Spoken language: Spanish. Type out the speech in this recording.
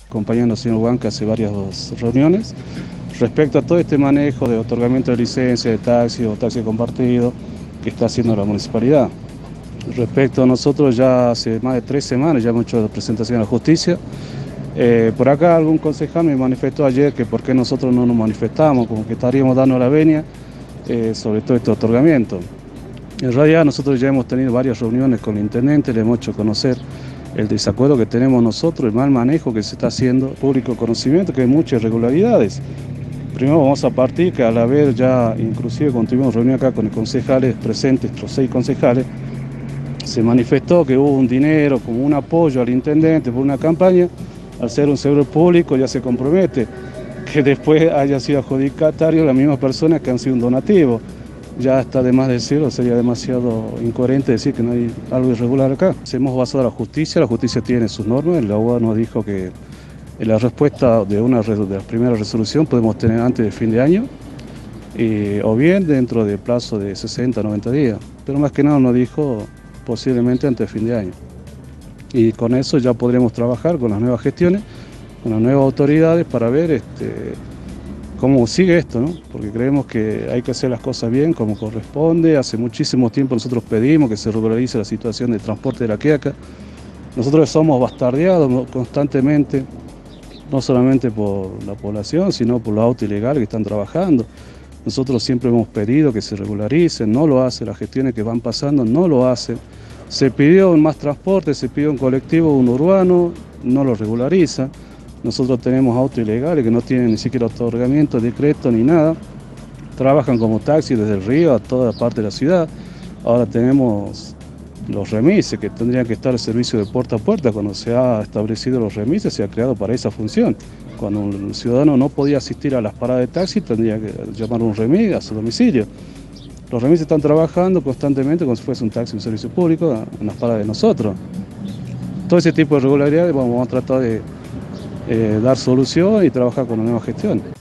acompañando al señor Huanca hace varias reuniones respecto a todo este manejo de otorgamiento de licencia de taxi o taxi compartido que está haciendo la municipalidad. Respecto a nosotros, ya hace más de 3 semanas ya hemos hecho la presentación a la justicia. Por acá algún concejal me manifestó ayer que por qué nosotros no nos manifestamos, como que estaríamos dando la venia sobre todo este otorgamiento. En realidad nosotros ya hemos tenido varias reuniones con el intendente, le hemos hecho conocer el desacuerdo que tenemos nosotros, el mal manejo que se está haciendo, público conocimiento, que hay muchas irregularidades. Primero vamos a partir que al haber ya, inclusive cuando tuvimos reunión acá con los concejales presentes, los 6 concejales, se manifestó que hubo un dinero como un apoyo al intendente por una campaña. Al ser un servidor público ya se compromete que después haya sido adjudicatario la misma persona que han sido un donativo. Ya está de más decirlo, sería demasiado incoherente decir que no hay algo irregular acá. Se hemos basado en la justicia tiene sus normas, la UA nos dijo que la respuesta de la primera resolución podemos tener antes del fin de año, o bien dentro del plazo de 60 a 90 días, pero más que nada nos dijo posiblemente antes del fin de año. Y con eso ya podremos trabajar con las nuevas gestiones, con las nuevas autoridades para ver cómo sigue esto, ¿no? Porque creemos que hay que hacer las cosas bien, como corresponde. Hace muchísimo tiempo nosotros pedimos que se regularice la situación de transporte de la Quiaca. Nosotros somos bastardeados constantemente, no solamente por la población, sino por los autos ilegales que están trabajando. Nosotros siempre hemos pedido que se regularicen, no lo hacen, las gestiones que van pasando no lo hacen. Se pidió más transporte, se pidió un colectivo, un urbano, no lo regulariza. Nosotros tenemos autos ilegales que no tienen ni siquiera otorgamiento, decreto ni nada. Trabajan como taxi desde el río a toda parte de la ciudad. Ahora tenemos los remises que tendrían que estar al servicio de puerta a puerta. Cuando se ha establecido los remises se ha creado para esa función. Cuando un ciudadano no podía asistir a las paradas de taxi tendría que llamar un remis a su domicilio. Los remises están trabajando constantemente como si fuese un taxi, un servicio público, en las paradas de nosotros. Todo ese tipo de irregularidades vamos a tratar de dar solución y trabajar con una nueva gestión.